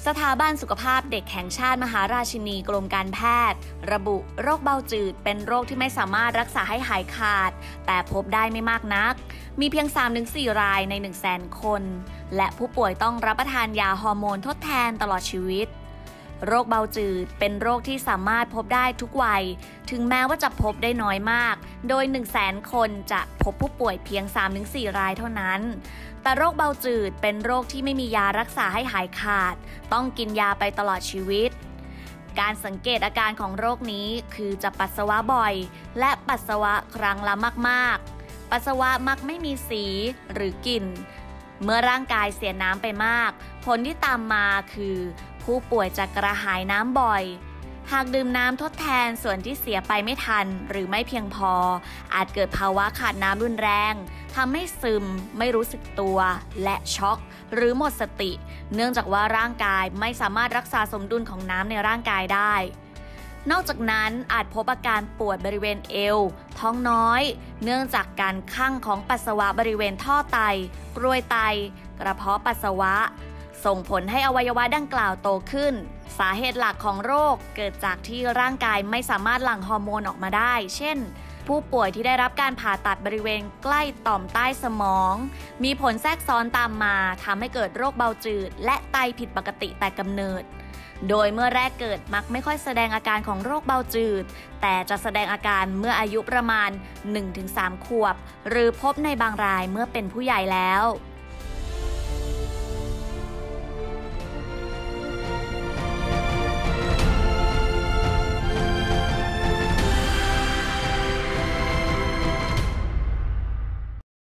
สถาบันสุขภาพเด็กแห่งชาติมหาราชินีกรมการแพทย์ระบุโรคเบาจืดเป็นโรคที่ไม่สามารถรักษาให้หายขาดแต่พบได้ไม่มากนักมีเพียง 3-4 รายใน 100,000 คนและผู้ป่วยต้องรับประทานยาฮอร์โมนทดแทนตลอดชีวิตโรคเบาจืดเป็นโรคที่สามารถพบได้ทุกวัยถึงแม้ว่าจะพบได้น้อยมากโดย 100,000 คนจะพบผู้ป่วยเพียง 3-4 รายเท่านั้นแต่โรคเบาจืดเป็นโรคที่ไม่มียารักษาให้หายขาดต้องกินยาไปตลอดชีวิตการสังเกตอาการของโรคนี้คือจะปัสสาวะบ่อยและปัสสาวะครั้งละมากๆปัสสาวะมักไม่มีสีหรือกลิ่นเมื่อร่างกายเสียน้ำไปมากผลที่ตามมาคือผู้ป่วยจะกระหายน้ำบ่อยหากดื่มน้ำทดแทนส่วนที่เสียไปไม่ทันหรือไม่เพียงพออาจเกิดภาวะขาดน้ำรุนแรงทำให้ซึมไม่รู้สึกตัวและช็อกหรือหมดสติเนื่องจากว่าร่างกายไม่สามารถรักษาสมดุลของน้ำในร่างกายได้นอกจากนั้นอาจพบอาการปวดบริเวณเอวท้องน้อยเนื่องจากการคั่งของปัสสาวะบริเวณท่อไตกรวยไตกระเพาะปัสสาวะส่งผลให้อวัยวะดังกล่าวโตขึ้นสาเหตุหลักของโรคเกิดจากที่ร่างกายไม่สามารถหลั่งฮอร์โมนออกมาได้เช่นผู้ป่วยที่ได้รับการผ่าตัดบริเวณใกล้ต่อมใต้สมองมีผลแทรกซ้อนตามมาทำให้เกิดโรคเบาจืดและไตผิดปกติแต่กำเนิดโดยเมื่อแรกเกิดมักไม่ค่อยแสดงอาการของโรคเบาจืดแต่จะแสดงอาการเมื่ออายุประมาณ 1-3 ขวบหรือพบในบางรายเมื่อเป็นผู้ใหญ่แล้ว